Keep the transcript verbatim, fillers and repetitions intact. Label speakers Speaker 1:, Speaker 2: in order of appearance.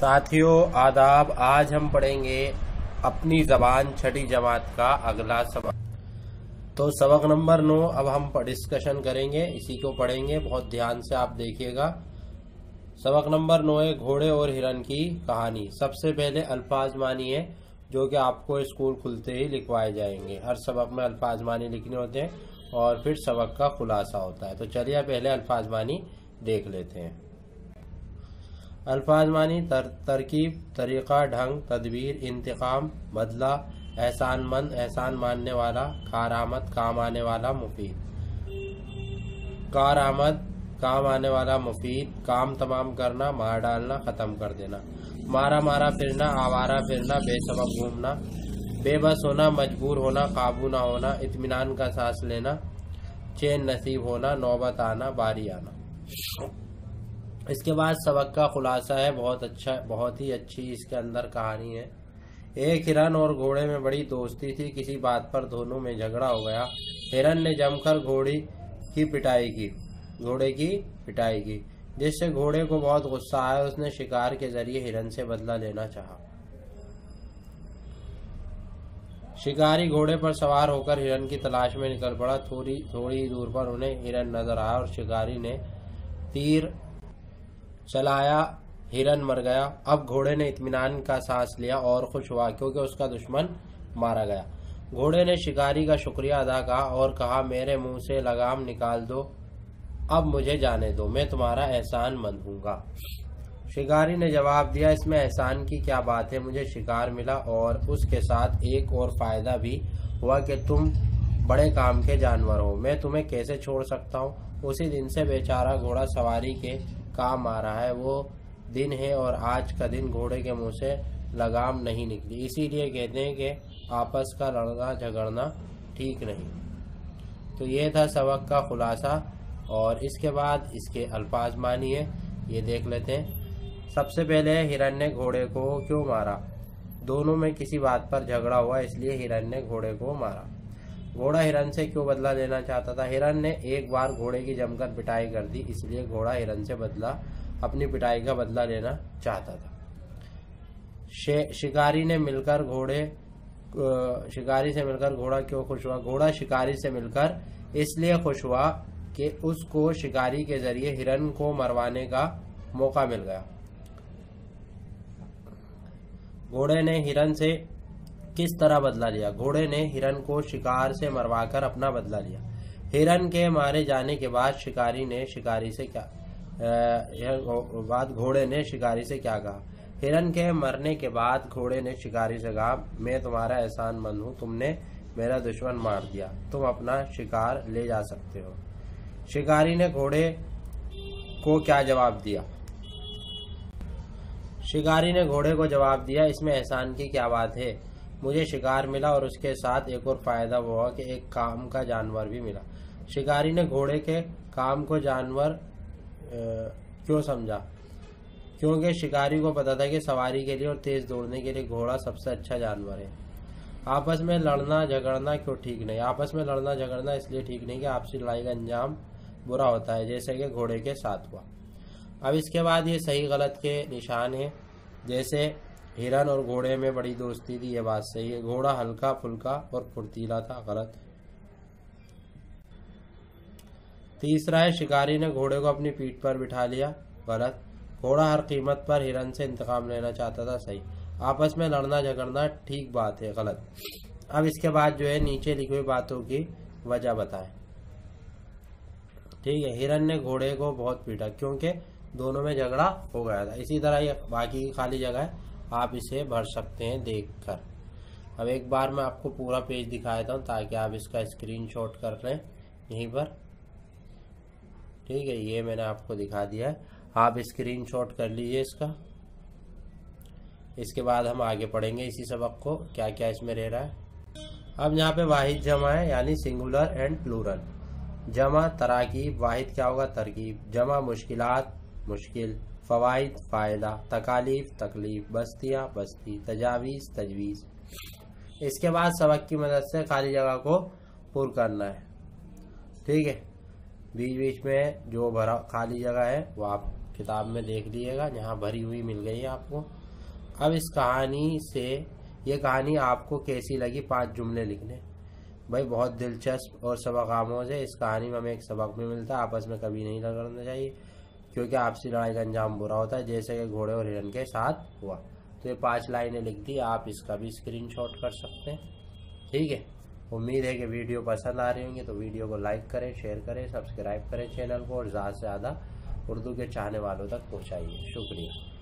Speaker 1: साथियों आदाब। आज हम पढ़ेंगे अपनी जबान छठी जमात का अगला सबक। तो सबक नंबर नौ अब हम डिस्कशन करेंगे, इसी को पढ़ेंगे। बहुत ध्यान से आप देखिएगा। सबक नंबर नौ है घोड़े और हिरन की कहानी। सबसे पहले अल्फाज मानी है जो कि आपको स्कूल खुलते ही लिखवाए जाएंगे। हर सबक में अल्फाज मानी लिखने होते हैं और फिर सबक का खुलासा होता है। तो चलिए पहले अल्फाज मानी देख लेते हैं। अल्फाज मानी तर, तरकीब, तरीक़ा, ढंग, तदबीर, इंतकाम, बदला, एहसानमंद, एहसान मानने वाला, कारआमद, काम आने वाला, मुफीद। कारआमद काम आने वाला, मुफीद काम तमाम करना, मार डालना, ख़त्म कर देना। मारा मारा फिरना, आवारा फिरना, बेसबब घूमना, बेबस होना, मजबूर होना, काबू ना होना, इत्मीनान का सांस लेना, चैन नसीब होना, नौबत आना, बारी आना। इसके बाद सबक का खुलासा है। बहुत अच्छा, बहुत ही अच्छी इसके अंदर कहानी है। एक हिरन और घोड़े में बड़ी दोस्ती थी। किसी बात पर दोनों में झगड़ा हो गया। हिरन ने जमकर घोड़ी की पिटाई की घोड़े की पिटाई की जिससे घोड़े को बहुत गुस्सा आया। उसने शिकार के जरिए हिरन से बदला लेना चाहा। शिकारी घोड़े पर सवार होकर हिरन की तलाश में निकल पड़ा। थोड़ी थोड़ी दूर पर उन्हें हिरन नजर आया और शिकारी ने तीर चलाया। हिरन मर गया। अब घोड़े ने इत्मीनान का सांस लिया और खुश हुआ क्योंकि उसका दुश्मन मारा गया। घोड़े ने शिकारी का शुक्रिया अदा कहा और कहा, मेरे मुंह से लगाम निकाल दो, अब मुझे जाने दो, मैं तुम्हारा एहसान मंद हूँगा। शिकारी ने जवाब दिया, इसमें एहसान की क्या बात है, मुझे शिकार मिला और उसके साथ एक और फायदा भी हुआ कि तुम बड़े काम के जानवर हो, मैं तुम्हें कैसे छोड़ सकता हूँ। उसी दिन से बेचारा घोड़ा सवारी के काम आ रहा है। वो दिन है और आज का दिन घोड़े के मुंह से लगाम नहीं निकली। इसीलिए कहते हैं कि आपस का लड़ना झगड़ना ठीक नहीं। तो ये था सबक का खुलासा और इसके बाद इसके अल्फाज मानी है, ये देख लेते हैं। सबसे पहले हिरन ने घोड़े को क्यों मारा। दोनों में किसी बात पर झगड़ा हुआ, इसलिए हिरन ने घोड़े को मारा। घोड़ा हिरन से क्यों बदला लेना चाहता था। हिरन ने एक बार घोड़े की जमकर पिटाई कर दी, इसलिए घोड़ा हिरन से बदला अपनी पिटाई का बदला लेना चाहता था। शिकारी ने मिलकर घोड़े शिकारी से मिलकर घोड़ा क्यों खुश हुआ। घोड़ा शिकारी से मिलकर इसलिए खुश हुआ कि उसको शिकारी के जरिए हिरन को मरवाने का मौका मिल गया। घोड़े ने हिरन से किस तरह बदला लिया। घोड़े ने हिरन को शिकार से मरवाकर अपना बदला लिया। हिरन के मारे जाने के बाद शिकारी ने शिकारी से क्या बाद घोड़े ने शिकारी से क्या कहा। हिरन के मरने के बाद घोड़े ने शिकारी से कहा, मैं तुम्हारा एहसान मंद हूँ, तुमने मेरा दुश्मन मार दिया, तुम अपना शिकार ले जा सकते हो। शिकारी ने घोड़े को क्या जवाब दिया। शिकारी ने घोड़े को जवाब दिया, इसमें एहसान की क्या बात है, मुझे शिकार मिला और उसके साथ एक और फायदा हुआ कि एक काम का जानवर भी मिला। शिकारी ने घोड़े के काम को जानवर क्यों समझा, क्योंकि शिकारी को पता था कि सवारी के लिए और तेज दौड़ने के लिए घोड़ा सबसे अच्छा जानवर है। आपस में लड़ना झगड़ना क्यों ठीक नहीं। आपस में लड़ना झगड़ना इसलिए ठीक नहीं कि आपसी लड़ाई का अंजाम बुरा होता है, जैसे कि घोड़े के साथ हुआ। अब इसके बाद ये सही गलत के निशान है। जैसे हिरन और घोड़े में बड़ी दोस्ती थी, ये बात सही है। घोड़ा हल्का फुल्का और फुर्तीला था, गलत। तीसरा है शिकारी ने घोड़े को अपनी पीठ पर बिठा लिया, गलत। घोड़ा हर कीमत पर हिरन से इंतकाम लेना चाहता था, सही। आपस में लड़ना झगड़ना ठीक बात है, गलत। अब इसके बाद जो है नीचे लिखी हुई बातों की वजह बताए, ठीक है। हिरन ने घोड़े को बहुत पीटा क्योंकि दोनों में झगड़ा हो गया था। इसी तरह ये बाकी की खाली जगह है, आप इसे भर सकते हैं देखकर। अब एक बार मैं आपको पूरा पेज दिखा देता हूँ ताकि आप इसका स्क्रीनशॉट कर लें यहीं पर, ठीक है। ये मैंने आपको दिखा दिया है, आप स्क्रीनशॉट कर लीजिए इसका। इसके बाद हम आगे पढ़ेंगे इसी सबक को, क्या क्या इसमें रह रहा है। अब यहाँ पे वाहिद जमा है, यानी सिंगुलर एंड प्लूरल। जमा तराकीब, वाहिद क्या होगा, तरकीब। जमा मुश्किलात, मुश्किल। फवाइद, फायदा। तकालीफ, तकलीफ। बस्तियाँ, बस्ती। तजावीज, तजवीज। इसके बाद सबक की मदद से खाली जगह को पूर्ण करना है, ठीक है। बीच बीच में जो भरा खाली जगह है वो आप किताब में देख लीजिएगा, यहाँ भरी हुई मिल गई है आपको। अब इस कहानी से, ये कहानी आपको कैसी लगी, पांच जुमले लिखने। भाई बहुत दिलचस्प और सबक आमोज है। इस कहानी में हमें एक सबक भी मिलता है, आपस में कभी नहीं लड़ना चाहिए, क्योंकि आपसी लड़ाई का अंजाम बुरा होता है, जैसे कि घोड़े और हिरन के साथ हुआ। तो ये पांच लाइनें लिख दी, आप इसका भी स्क्रीनशॉट कर सकते हैं। ठीक है, उम्मीद है कि वीडियो पसंद आ रही होंगी, तो वीडियो को लाइक करें, शेयर करें, सब्सक्राइब करें चैनल को, और ज़्यादा से ज़्यादा उर्दू के चाहने वालों तक पहुँचाइए। शुक्रिया।